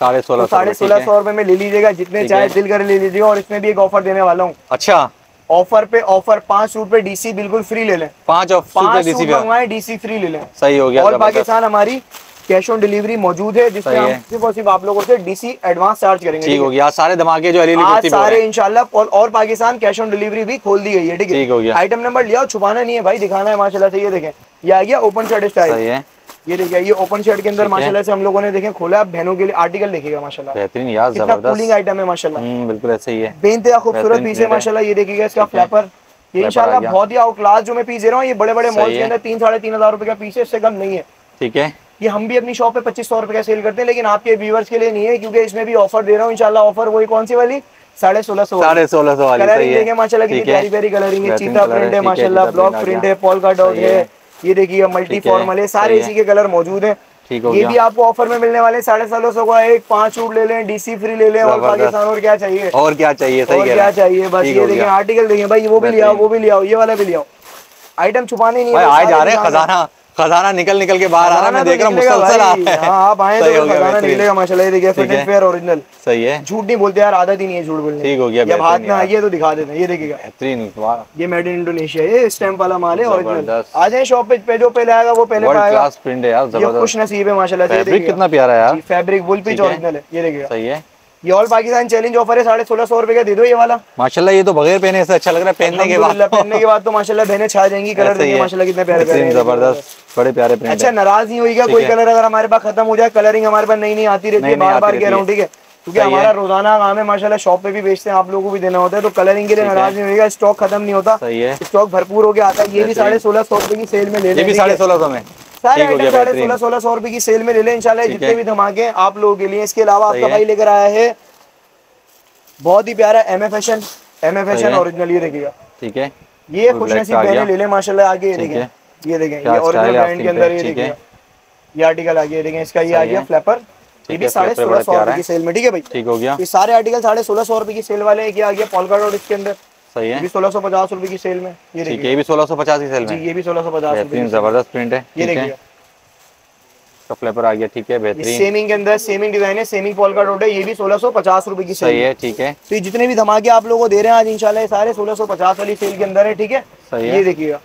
1650 रुपए में ले लीजिएगा, जितने चाहे दिल करे ले लीजिएगा। और इसमें भी एक ऑफर देने वाला हूँ। अच्छा, ऑफर पे ऑफर, 5 सूट पे डीसी बिल्कुल फ्री ले लें। 5 सूट मंगवाए डीसी फ्री ले लें। सही हो गया। और पाकिस्तान हमारी कैश ऑन डिलीवरी मौजूद है, जिसमें हम सिर्फ और सिर्फ आप लोगों से डीसी एडवांस चार्ज करेंगे। ठीक हो गया, सारे धमाके जो आज सारे इंशाल्लाह और पाकिस्तान कैश ऑन डिलीवरी भी खोल दी गई है। ठीक है, आइटम नंबर लिया, छुपाना नहीं है भाई, दिखाना है माशाल्लाह से। ये देखें, ये आ गया ओपन शर्ट स्टाइल। ये देखिए, ये ओपन शर्ट के अंदर माशाल्लाह से हम लोगों ने देखें खोला, बहनों के लिए आर्टिकल देखिएगा माशाल्लाह, बेहतरीन यार, जबरदस्त कूलिंग आइटम है माशाल्लाह, बिल्कुल ऐसे ही है, बेइंतहा खूबसूरत पीस है माशाल्लाह। ये देखिएगा इसका फ्लैपर, ये इंशाल्लाह बहुत ही आउटक्लास जो मैं पीस दे रहा हूँ, ये बड़े बड़े मॉल के अंदर 3-3,500 रुपए का पीस है, इससे कम नहीं है। ठीक है, ये हम भी अपनी शॉप पे 2500 रुपए का सेल करते हैं, लेकिन आपके व्यूअर्स के लिए नहीं है, क्योंकि इसमें भी ऑफर दे रहा हूँ इंशाल्लाह। ऑफर वही कौन सी वाली, 1650 वाली। कलरिंग देखें माशाल्लाह कितनी प्यारी प्यारी कलरिंग है, चीता प्रिंट है माशाल्लाह, ब्लॉक प्रिंट है, पोल्का डॉट है, ये देखिए मल्टी फॉर्मल है, सारे इसी के कलर मौजूद हैं। ये भी आपको ऑफर में मिलने वाले 1650 का एक 5 सूट ले लें, डीसी फ्री ले लें, और पाकिस्तान और क्या चाहिए, और क्या चाहिए, और क्या चाहिए बस। ये देखिए आर्टिकल देखिए भाई, वो भी ले आओ, वो भी ले आओ, ये वाला भी ले आओ, आइटम छुपाने नहीं है, आए जा रहे हैं, खजाना निकल के बाहर आ रहा है, मैं देख रहा हूं मुसलसल आ रहा है। हां, आप आए तो खजाना निकलेगा माशाल्लाह। ये देखिए फिट एंड फेयर ओरिजिनल, सही है, झूठ नहीं बोलते यार, आदत ही नहीं है झूठ बोलने। ठीक हो गया, जब हाथ में आइए तो दिखा देते हैं। ये देखिएगा बेहतरीन, ये मेड इन इंडोनेशिया, ये स्टैंप वाला माल है ओरिजिनल। आ जाए शॉप पे, जो पहले आएगा वो पहले पाएगा। क्लास प्रिंट है यार, जबरदस्त, ये खुश नसीब है माशाल्लाह से। फैब्रिक कितना प्यारा है यार, फैब्रिक वुल पिच ओरिजिनल है। ये देखिएगा, सही है, ये ऑल पाकिस्तान चैलेंज ऑफर है, 1650 रुपए का दे दो ये वाला माशाल्लाह। ये तो बगैर पहने से अच्छा लग रहा है, पहनने के बाद तो माशाल्लाह बहने छा जाएंगी। कलर देखिए माशाल्लाह कितने प्यारे प्यारे, जबरदस्त, बड़े प्यारे प्रिंट। अच्छा, नाराज नहीं होइएगा कोई कलर अगर हमारे पास खत्म हो जाए, कलरिंग हमारे पास नई आती रहती है, बार-बार कह रहा हूं, ठीक है, क्योंकि हमारा रोजाना काम है माशाल्लाह, शॉप पे भी बेचते हैं, आप लोगों को भी देना होता है, तो कलरिंग के लिए नाराज नहीं होइएगा, स्टॉक खत्म नहीं होता, स्टॉक भरपूर होके आता है। ये भी 1650 रुपए की सेल में ले लें, 1650 में सारे आइटम 1650 रुपए की सेल में ले लें इंशाल्लाह। जितने भी धमाके हैं आप लोगों के लिए। इसके अलावा आपका भाई लेकर आया है बहुत ही प्यारा एम ए फैशन ओरिजिनल, ये देखिएगा, ठीक है, ये खुशनसीब बहने ले लें माशाल्लाह। आगे ये देखें, ये ओरिजिनल ब्रांड के अंदर, ये देखिए ये आर्टिकल आ गया, देखें इसका ये आ गया फ्लैपर, ये भी 1650 रुपए की सेल में। ठीक है भाई, ठीक हो गया, ये सारे आर्टिकल 1650 रुपए की सेल वाले हैं। ये आ गया पोल्का डॉट इसके अंदर, सही है, ये भी 1650 रुपए की सेल में। ये देखिए, ये भी 1650 की सेल में, ये भी 1650 रुपए, जबरदस्त प्रिंट है। ये देखिए फ्लैपर आ गया, ठीक है, बेहतरीन, सेमिंग के अंदर सेमिंग डिजाइन है, सेमिंग पोल्का डॉट है, ये भी 1650 रुपए की सेल है। ठीक है, तो ये जितने भी धमाके आप लोगों को दे रहे हैं आज इंशाल्लाह, सारे 1650 वाली सेल के अंदर है। ठीक है, ये देखिएगा,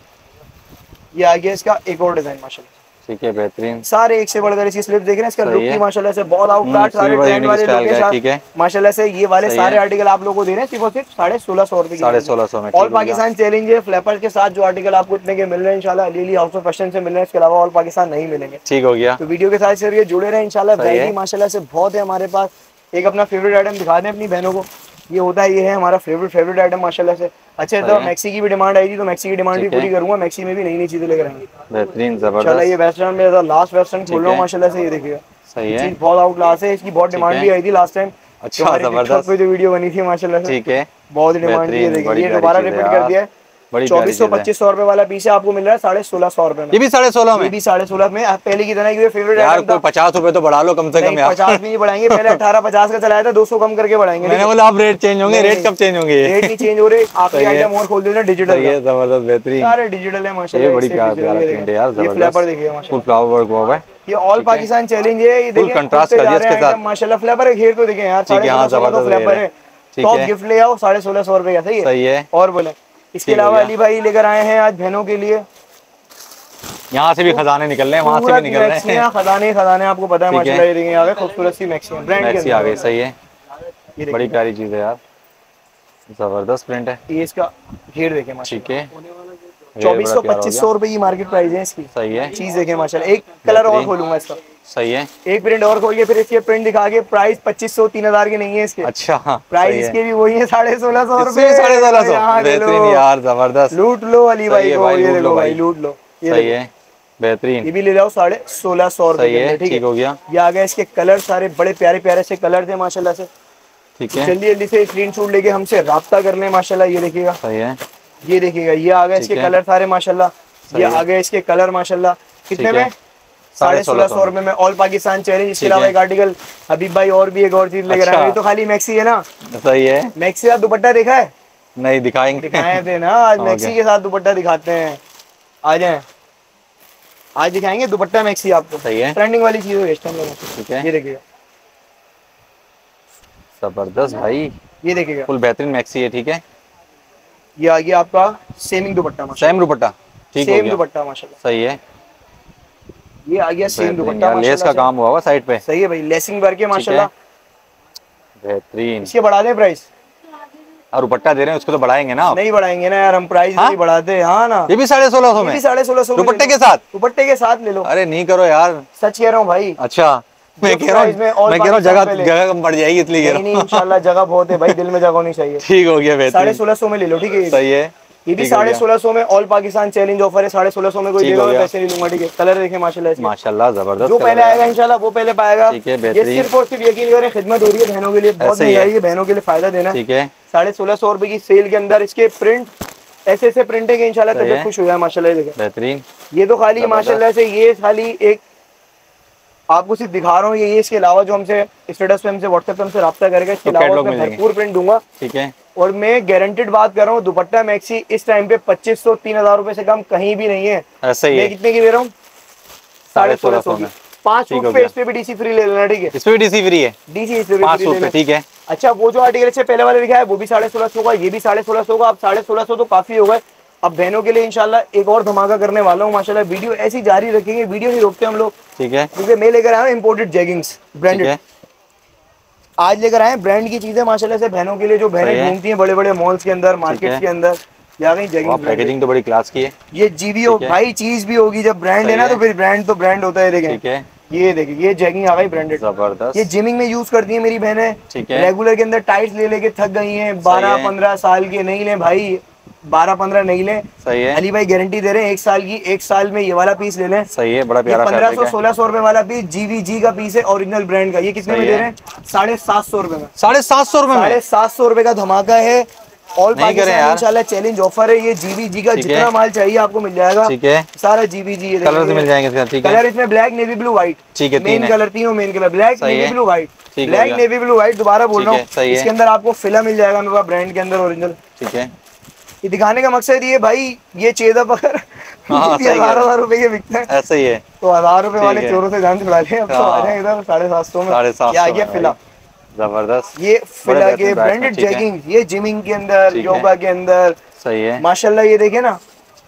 ये आ गया इसका एक और डिजाइन माशाल्लाह, ठीक है, बेहतरीन, सारे एक से बढ़कर इसकी स्लिप देख रहे हैं, इसका लुक भी माशाल्लाह से बहुत आउटक्लास, सारे ट्रेंड वाले लुक के साथ माशाल्लाह से। ये वाले सारे आर्टिकल आप लोगों को दे रहे हैं सिर्फ और सिर्फ 1650 रुपए की, 1650 में। ऑल पाकिस्तान चैलेंज है, फ्लैपर्स के साथ जो आर्टिकल आपको इतने के मिल रहे हैं इंशाल्लाह अली हाउस ऑफ फैशन से मिल रहे हैं, इसके अलावा ऑल पाकिस्तान नहीं मिलेंगे। ठीक हो गया, तो वीडियो के साथ से जुड़े रहे इंशाल्लाह। वैरायटी माशाल्लाह से बहुत है हमारे पास। एक अपना फेवरेट आइटम दिखा दें अपनी बहनों को, ये होता है, ये है हमारा फेवरेट आइटम माशाल्लाह से। अच्छा, तो मैक्सी की भी डिमांड आई थी, तो मैक्सी की डिमांड भी पूरी करूंगा, मैक्सी में भी नई नई चीजें लेकर आएंगे, बेहतरीन, जबरदस्त। इंशाल्लाह ये वेस्टर्न में लास्ट वेस्टर्न खोल रहा हूं माशाल्लाह से। ये देखिएगा, सही है, चीज बहुत आउट क्लास है, इसकी बहुत डिमांड भी आई थी लास्ट टाइम। अच्छा, जबरदस्त, जो वीडियो बनी थी माशाल्लाह से, ठीक है, बहुत डिमांड थी। ये देखिए, ये दोबारा रिपीट कर दिया है, 2400-2500 रुपए वाला पीस है, आपको मिल रहा है 1650 रुपए में। ये भी 1650 में, ये भी 1650 में, पहले की तरह की फेवरेट यार, कोई 50 रुपए तो बढ़ा लो कम से कम यार। 50 भी नहीं बढ़ाएंगे, पहले 1850 का चलाया था, 200 कम करके बढ़ाएंगे। मैंने बोला आप रेट चेंज होंगे, रेट कब चेंज होंगे? रेट नहीं चेंज हो रहे, आखिरी आइटम और खोल देना डिजिटल, ये जबरदस्त, बेहतरीन, सारे डिजिटल है माशाल्लाह। ये बड़ी प्यारी प्रिंट है यार, जबरदस्त, ये फ्लैपर देखिए माशाल्लाह, फुल फ्लावर वर्क हुआ है, ये ऑल पाकिस्तान चैलेंज है। ये देखिए कंट्रास्ट कर दिया इसके साथ माशाल्लाह, फ्लैपर है, घेर तो देखें यार, 1650 फ्लैपर है, टॉप गिफ्ट ले आओ 1650 रुपए का, सही है। और बोले इसके अलावा अली भाई लेकर आए हैं आज बहनों के लिए, यहाँ से भी खजाने निकल रहे हैं, वहाँ से भी निकल रहे हैं, खजाने आपको पता है माशाल्लाह। ये देखिए आ गए खूबसूरत सी मैक्सी ब्रांड की आ गई, सही है, ये बड़ी प्यारी चीज है यार, जबरदस्त प्रिंट है। ये इसका घेर देखें माशाल्लाह, ठीक है, 2400-2500 रुपए की मार्केट प्राइस है इसकी, सही है, चीज देखें माशाल्लाह। एक कलर और खोलूंगा इसका, सही है, एक प्रिंट और खोल के फिर इसके प्रिंट दिखा के, प्राइस 2500-3000 के नहीं है इसके। अच्छा, प्राइस इसके भी वही है 1650 रुपए, 1650, बेहतरीन यार, जबरदस्त, लूट लो अली भाई को, ये देखो भाई, लूट लो, सही है, बेहतरीन, ये भी ले जाओ 1650 रुपए, ठीक हो गया। ये आ गया, इसके कलर सारे बड़े प्यारे प्यारे से कलर थे माशाल्लाह से, ठीक है, जल्दी जल्दी से स्क्रीनशॉट लेके हमसे राब्ता कर लें माशाल्लाह। ये देखिएगा, सही है, ये देखिएगा, ये आ गया इसके कलर सारे माशाल्लाह, ये आ गया इसके कलर माशाल्लाह, कितने में? 1650 रुपए में, ऑल पाकिस्तान चैलेंज। इसके अलावा एक आर्टिकल हबीब भाई और भी एक और चीज लेकर आए, तो खाली मैक्सी है ना, सही है, मैक्सी का दुपट्टा देखा है? नहीं, दिखाएंगे, दिखाए थे ना, आज मैक्सी के साथ दुपट्टा दिखाते हैं, आ जाए, आज दिखाएंगे दुपट्टा मैक्सी आपको, सही है, ट्रेंडिंग वाली चीज है वेस्टर्न में, ठीक है, ये देखिएगा, जबरदस्त भाई, ये देखिएगा, फुल बेहतरीन मैक्सी है, ठीक है। ये आ गया आपका सेम दुपट्टा, ठीक हो गया, सेम दुपट्टा माशाल्लाह, सही है। ये आ गया इसके कलर सारे बड़े प्यारे प्यारे से कलर थे माशाल्लाह, ये आ गया इसके कलर सारे माशाल्लाह, ठीक है, ये आ गया इसके कलर सारे माशाल्लाह, सही है, बेहतरीन, ये भी ले जाओ 1650 रुपए का, 1650 ये देखिएगा, ये आ गया सेम दुपट्टा, लेस का काम हुआ साइड पे, सही है भाई, लेसिंग वर्क है माशाल्लाह, बेहतरीन। इसके बढ़ा दें प्राइस? और दुपट्टा दे रहे हैं उसको तो बढ़ाएंगे ना? नहीं बढ़ाएंगे ना यार हम, प्राइस नहीं बढ़ाते। हाँ ना, ये भी 1650 में, 1650 दुपट्टे के साथ, दुपट्टे के साथ ले लो। अरे नहीं करो यार, सच कह रहा हूँ भाई। अच्छा मैं कह रहा हूँ जगह कम पड़ जाएगी इसलिए। नहीं इंशाल्लाह जगह बहुत है भाई, दिल में जगह होनी चाहिए। ठीक हो गया, 1650 में ले लो, ठीक है? सही है, ये भी 1650 में ऑल पाकिस्तान चैलेंज ऑफर है, 1650 में कोई देगा मैं पैसे नहीं लूंगा, ठीक है? कलर देखें माशाल्लाह, माशाल्लाह जबरदस्त, जो पहले आएगा इंशाल्लाह वो पहले पाएगा। ये सिर्फ और सिर्फ यकीन करें खिदमत हो रही है बहनों के लिए, बहुत महंगाई है, बहनों के लिए फायदा देना, ठीक है? 1650 रुपए की सेल के अंदर इसके प्रिंट ऐसे ऐसे प्रिंट है कि इंशाल्लाह तबीयत खुश हो जाए माशाल्लाह। देखें बेहतरीन, ये तो खाली माशाल्लाह से, ये खाली एक आपको सिर्फ दिखा रहा हूँ, ये इसके अलावा जो हमसे स्टेटस पे हमसे व्हाट्सएप पे हमसे राब्ता करेगा, इसके अलावा मैं भरपूर प्रिंट दूंगा, ठीक है? और मैं गारंटेड बात कर रहा हूँ, दुपट्टा मैक्सी इस टाइम पे 2500-3000 रुपए से कम कहीं भी नहीं है। ऐसा ही है। मैं कितने की दे रहा हूँ? 1650 की। 5 सूट पे इस पे भी डीसी फ्री ले लेना, ठीक है? इस पे भी डीसी फ्री है, डीसी इस पे भी फ्री ले लेना, ठीक है? अच्छा, वो जो आर्टिकल से पहले वाले लिखा है वो भी 1650 का, ये भी 1650 का। अब 1650 तो काफी हो गए। अब बहनों के लिए इंशाल्लाह एक और धमाका करने वाला हूँ माशाल्लाह, वीडियो ऐसी जारी रखेंगे, वीडियो नहीं रोकते हम लोग, ठीक है? क्योंकि मैं लेकर आया हूँ इम्पोर्टेड जैगिंग्स ब्रांडेड, आज लेकर आए ब्रांड की चीजें माशाल्लाह से बहनों के लिए, जो बहनें घूमती हैं बड़े बड़े मॉल्स के अंदर, मार्केट के अंदर, या कहीं जैगिंग। पैकेजिंग तो बड़ी क्लास की है, ये जीवी हो भाई, चीज भी होगी, जब ब्रांड है ना तो फिर ब्रांड तो ब्रांड होता है। देखें ये देखिए, ये जैगिंग आ गई ब्रांडेड, जबरदस्त। ये जिमिंग में यूज करती है मेरी बहनें, ठीक है? रेगुलर के अंदर टाइट्स ले लेके थक गई हैं, 12-15 साल के नहीं ले भाई, 12-15 नहीं ले, सही है? अली भाई गारंटी दे रहे हैं 1 साल की, 1 साल में ये वाला पीस ले लें, सही है? बड़ा प्यारा 1500-1600 रुपए वाला पीस जीवीजी का पीस है, ओरिजिनल ब्रांड का। ये कितने में दे रहे हैं? 750 रुपए में, 750 रुपए में, 750 रुपए का धमाका है। ऑल पाकिस्तान इंशाल्लाह चैलेंज ऑफर है, ये जीवीजी का जितना माल चाहिए आपको मिल जाएगा, ठीक है? सारा जीवीजी, कलर मिल जाएंगे, ठीक है? कलर इसमें ब्लैक, नेवी ब्लू, व्हाइट, ठीक है? मेन कलर तीनों main colour, black, navy blue, white, black, navy blue, white. दोबारा बोल रहा हूँ, इसके अंदर आपको फिला मिल जाएगा मेरे पास ब्रांड के अंदर ओरिजिनल, ठीक है? ये दिखाने का मकसद ये भाई, ये चेदप अगर 1000 रुपए के बिकते हैं, ऐसा ही है, तो 1000 रुपए वाले चोरों से जान छुड़ा ले। अब तो आ जाए इधर 750 में, क्या गया फिला, जबरदस्त। ये फिला के ब्रांडेड जैगिंग, ये जिमिंग के अंदर, योगा के अंदर, सही है माशाल्लाह। ये देखे ना,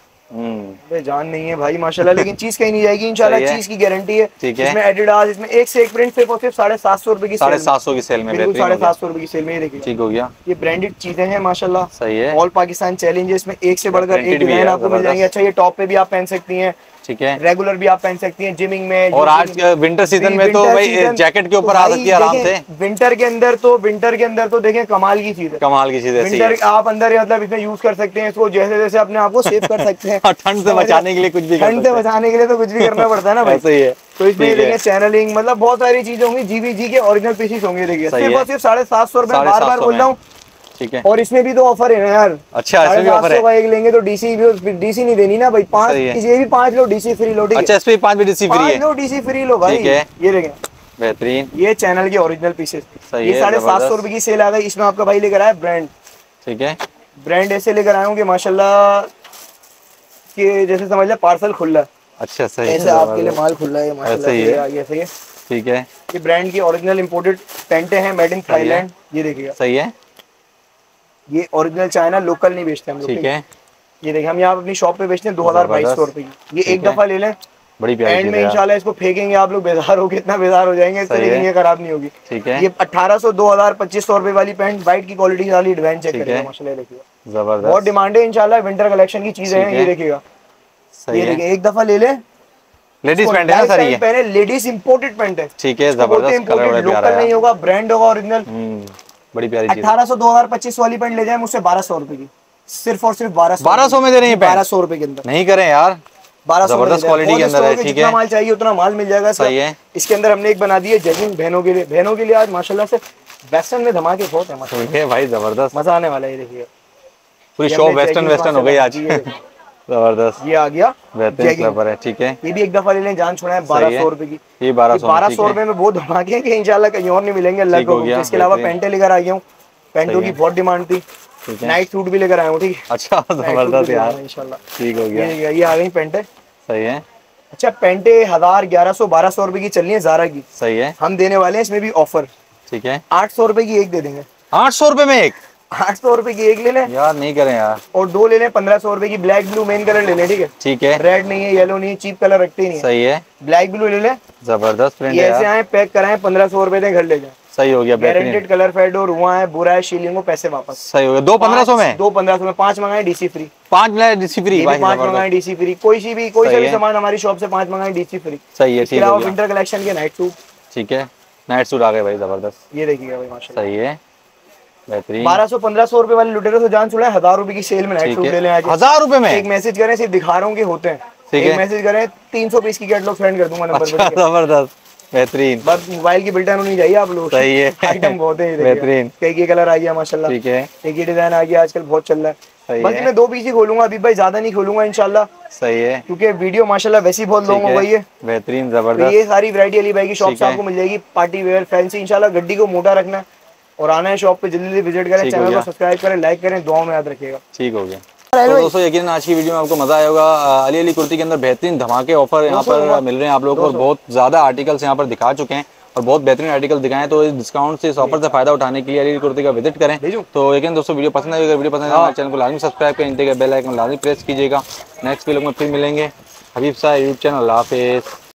जान नहीं है भाई माशाल्लाह, लेकिन चीज कहीं नहीं जाएगी इंशाल्लाह, चीज की गारंटी है, ठीक है? इसमें एडिडास, इसमें एक से एक प्रिंट, सिर्फ और सिर्फ 750 रुपए की, 750 की सेल में, 750 रुपए की सेल में। ये देखिए, ठीक हो गया। ये ब्रांडेड चीजें हैं माशाल्लाह, सही है? ऑल पाकिस्तान चैलेंज है, इसमें एक से बढ़कर एक डिजाइन आपको मिल जाएंगे। अच्छा, ये टॉप पे भी आप पहन सकती हैं, ठीक है? रेगुलर भी आप पहन सकती हैं, जिमिंग में, और आज विंटर सीजन में तो भाई जैकेट के ऊपर आ सकती है आराम से। विंटर के अंदर तो देखें कमाल की चीज है, कमाल की चीज है। विंटर आप अंदर मतलब इसमें यूज कर सकते हैं, इसको जैसे जैसे अपने आप को सेव कर सकते हैं। ठंड से बचाने के लिए कुछ भी, ठंड से बचाने के लिए तो कुछ भी करना पड़ता है ना भाई, सही है? तो इसमें देखिए चैनलिंग, मतलब बहुत सारी चीजें होंगी, जीवीजी के ओरिजिनल पीसेस होंगे। देखिए सिर्फ और सिर्फ 750 रुपए, बार बार बोल रहा हूँ, ठीक है? और इसमें भी तो ऑफर है ना यार, अच्छा इसमें भी ऑफर है, का एक लेंगे तो डीसी भी, डीसी नहीं देनी ना भाई, 5 ये भी 5 लो डीसी फ्री लो, ठीक है? अच्छा, इस पे 5 भी डीसी फ्री है, 5 लो डीसी फ्री लो भाई, ठीक है? ये देखें बेहतरीन, ये चैनल के ओरिजिनल पीसेस, ये 750 रुपए की सेल आ गई। इसमें आपका भाई लेकर आया ब्रांड, ठीक है? ब्रांड ऐसे लेकर आए होंगे माशाल्लाह कि जैसे समझ ले पार्सल खुला है, अच्छा सही, ऐसे आपके लिए माल खुला है माशाल्लाह, ऐसे है, ठीक है? ये ब्रांड की ओरिजिनल इंपोर्टेड पैंटे हैं, मेड इन थाईलैंड। ये देखिएगा, सही है? ये ओरिजिनल चाइना, लोकल नहीं बेचते हम लोग, ठीक है? ये देखिए, हम यहाँ अपनी शॉप पे बेचते हैं 2200 रुपए की। ये एक दफा ले लें, बड़ी प्यारी एंड में इंशाल्लाह इसको फेंकेंगे, आप लोग बेजार हो, कितना बेजार हो जाएंगे इससे, लेकिन ये खराब नहीं होगी, ठीक है? ये 1800, 2000, 2500 रुपए वाली पैंट, वाइट की क्वालिटी वाली, एडवांस चेक करिएगा माशाल्लाह, देखिएगा जबरदस्त, बहुत डिमांड है इंशाल्लाह, विंटर कलेक्शन की चीजें हैं। ये देखिएगा, ये देखिए एक दफा ले ले, लेडीज पैंट है ना सारी, ये पहले लेडीज इंपोर्टेड पैंट है, ठीक है? जबरदस्त कलर, बड़ा प्यारा है, लोकल नहीं होगा, ब्रांड होगा ओरिजिनल, बड़ी प्यारी चीज। 1800, 2000, 2500 वाली पैंट ले जाए मुझसे 1200 रुपए की, सिर्फ और सिर्फ 1200 में दे रहे हैं, 1200 रुपए के अंदर, नहीं करें यार, 1200 जबरदस्त क्वालिटी के अंदर है, ठीक है? जितना माल चाहिए उतना माल मिल जाएगा, सही है? इसके अंदर हमने एक बना दी है जैगिंग बहनों के लिए, बहनों के लिए आज माशाल्लाह से वेस्टर्न में धमाके बहुत है, मतलब भाई जबरदस्त मजा आने वाला है। ये देखिए पूरी शॉप वेस्टर्न हो गई आज, जबरदस्त। ये आ गया बेहतरीन है, ठीक है? ये भी एक दफा ले लें, जान छोड़ा है 1200 रुपए की, ये 1200 रुपए में बहुत धमाके कि इंशाल्लाह कहीं और नहीं मिलेंगे अल्लाह को। इसके अलावा पैंटे लेकर आ गया हूँ, पैंटों की बहुत डिमांड थी, नाइट सूट भी लेकर आया हूँ, ठीक है? अच्छा जबरदस्त यार, इंशाल्लाह ठीक हो गया। ये आ गई पैंटे, सही है? अच्छा, पैंटे 1000, 1100, 1200 रुपए की चलनी है ज़ारा की, सही है? हम देने वाले हैं इसमें भी ऑफर, ठीक है? 800 रुपए की एक दे देंगे, 800 रुपए में एक, 800 रुपए की एक ले लें यार, नहीं करें यार, और 2 ले लें 1500 रुपए की। ब्लैक ब्लू मेन कलर ले लें, ठीक है? ठीक है, रेड नहीं है, येलो नहीं है, चीप कलर रखते ही नहीं है। सही है, ब्लैक ब्लू ले लें, जबरदस्त प्रिंट ये है ऐसे यार, आए पैक कराएं 1500 रुपए दें, घर ले जाए। सही हो गया, बेहतरीन, गारंटेड कलर फेड और हुआ है बुरा है शीलिंग को पैसे वापस। सही हो गया। 2 1500 में, 2 1500 में 5 मंगाए डीसी फ्री, 5 मिला डीसी फ्री भाई, 5 मंगाए डीसी फ्री। कोई सी भी कोई सा सही भी है। सामान हमारी शॉप से 5 मंगाए डीसी फ्री। सही है, इसके ठीक हो अलावा गया, विंटर कलेक्शन के नाइट सूट, ठीक है, नाइट सूट आ गए भाई, जबरदस्त, ये देखिएगा भाई माशाल्लाह। सही है, बेहतरीन, 1200-1500 रुपए वाले लुटेरों से जान छुड़ाए, 1000 रुपए की सेल में नाइट ठीक सूट ले लें है, आके। 1000 रुपए में, एक मैसेज करें, सिर्फ दिखा रहा हूँ कि होते हैं। ठीक एक है, मैसेज करें, 300 पीस की कैटलॉग सेंड कर दूंगा नंबर अच्छा, पे। जबरदस्त, बेहतरीन, बस मोबाइल की बिल्टन होनी चाहिए आप लोग। सही है, आइटम बहुत है, बेहतरीन, कई कलर आ गया माशाल्लाह, ठीक है, एक ही डिजाइन आ गया, आजकल बहुत चल रहा है। सही बस है, मैं 2 पीस ही खोलूंगा अभी भाई, ज्यादा नहीं खोलूंगा इंशाल्लाह, सही है, क्योंकि वीडियो माशाल्लाह वैसे ही बहुत लॉन्ग हो गई है। बेहतरीन, तो जबरदस्त, ये सारी वैरायटी अली भाई की शॉप ठीक से है। आपको मिल जाएगी, पार्टी वेयर फैंसी। इंशाल्लाह गड्डी को मोटा रखना है और आना है शॉप पे, जल्दी जल्दी विजिट करें, ठीक हो चैनल गया। को सब्सक्राइब करें, लाइक करें, दुआओं में याद रखिएगा। ठीक हो गया। तो दोस्तों यकीनन आज की वीडियो में आपको मजा आया होगा। अली अली कुर्ती के अंदर बेहतरीन धमाके ऑफर यहाँ पर मिल रहे हैं आप लोगों को, और बहुत ज्यादा आर्टिकल्स यहाँ पर दिखा चुके हैं और बहुत बेहतरीन आर्टिकल दिखाए हैं। तो इस डिस्काउंट से, इस ऑफर से फायदा उठाने के लिए अली अली कुर्ती का विजिट करें। तो यकीन दोस्तों वीडियो पसंद आएगी, वीडियो पसंद आए हमारे चैनल को लाजमी सब्सक्राइब करें, बेल आइकन लाजमी प्रेस कीजिएगा। नेक्स्ट वीडियो में फिर मिलेंगे। हबीब साहब यूट्यूब चैनल, अल्लाह हाफिज़।